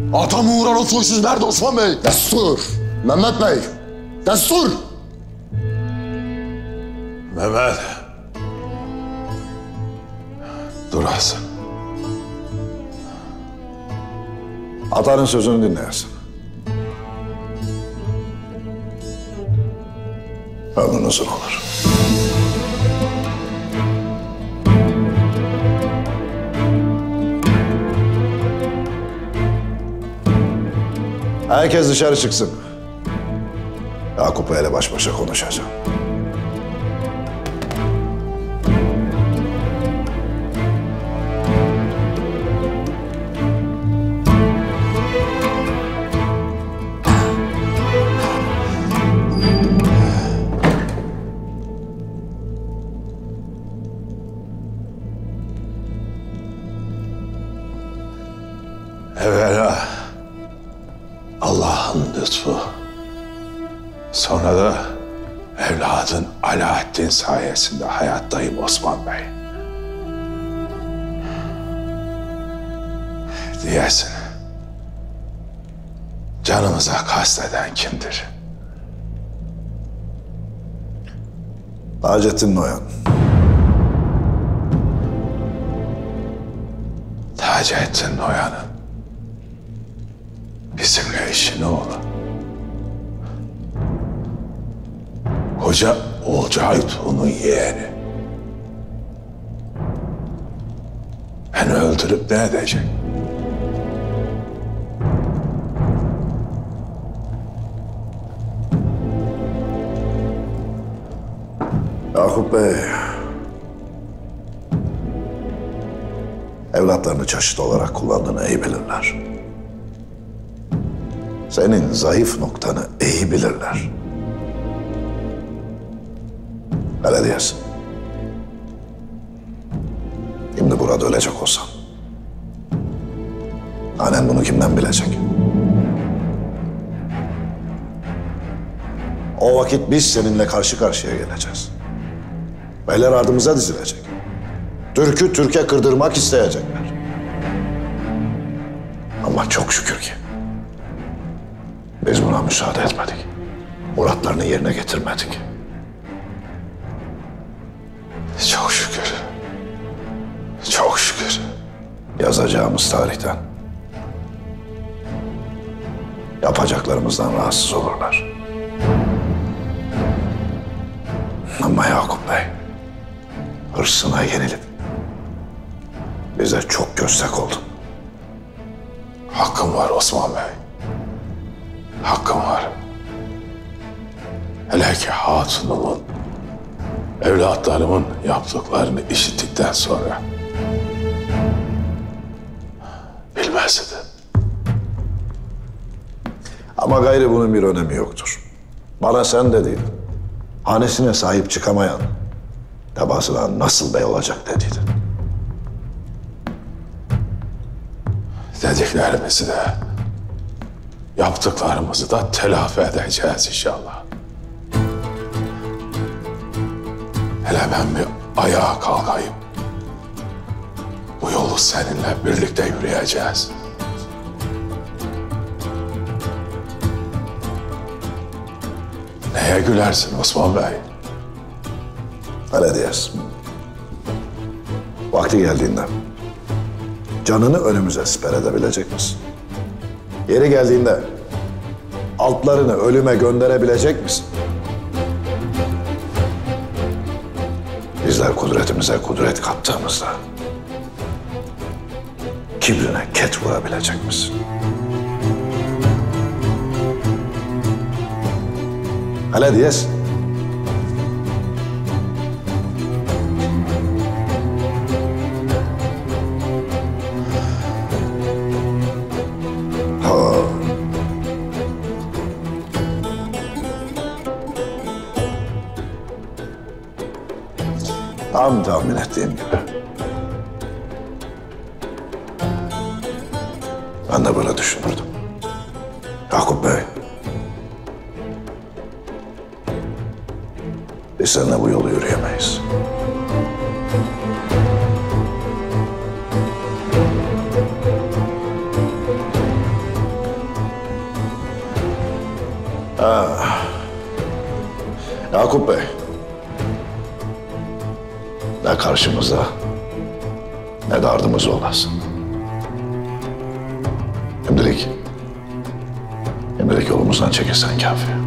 Atamı vuran o soysuz nerede Osman Bey? Destur! Mehmet Bey! Destur! Mehmet. Durasın. Atanın sözünü dinleyesin. Ömrün uzun olur. Herkes dışarı çıksın. Yakup ile baş başa konuşacağım. Evvela Allah'ın lütfu. Sonra da evladın Alaaddin sayesinde hayattayım Osman Bey. Diyesin. Canımıza kasteden kimdir? Taceddin Noyan. Taceddin Noyan'ın bizimle işi ne olur? Hoca Olcaytuğ'un yeğeni. Beni öldürüp ne edecek? Yakup Bey, evlatlarını çeşit olarak kullandığını iyi bilirler. Senin zayıf noktanı iyi bilirler. Öyle diyorsun. Şimdi burada ölecek olsam, annen bunu kimden bilecek? O vakit biz seninle karşı karşıya geleceğiz. Beyler ardımıza dizilecek. Türk'ü Türk'e kırdırmak isteyecekler. Ama çok şükür ki biz buna müsaade etmedik. Muratlarını yerine getirmedik. Çok şükür. Çok şükür. Yazacağımız tarihten, yapacaklarımızdan rahatsız olurlar. Ama Yakup Bey, hırsına yenilip bize çok köstek oldun. Hakkım var Osman Bey. Hakkım var. Hele ki hatunumun, evlatlarımın yaptıklarını işittikten sonra bilmezdi. Ama gayrı bunun bir önemi yoktur. Bana sen dediydin. Hanesine sahip çıkamayan tebaasına nasıl bey olacak dediydin. Dediklerimizi de yaptıklarımızı da telafi edeceğiz inşallah. Hele ben bir ayağa kalkayım. Bu yolu seninle birlikte yürüyeceğiz. Neye gülersin Osman Bey? Öyle diyorsun. Vakti geldiğinde canını önümüze siper edebilecek misin? Yeri geldiğinde altlarını ölüme gönderebilecek misin? Bizler kudretimize kudret kattığımızda kibrine ket vurabilecek misin? Hele diyesin. Tam tahmin ettiğim gibi. Ben de böyle düşünürdüm. Yakup Bey, biz seninle bu yolu yürüyemeyiz. Yakup Bey, ne karşımızda ne de ardımızda olasın. Şimdilik yolumuzdan çekilsen kafi.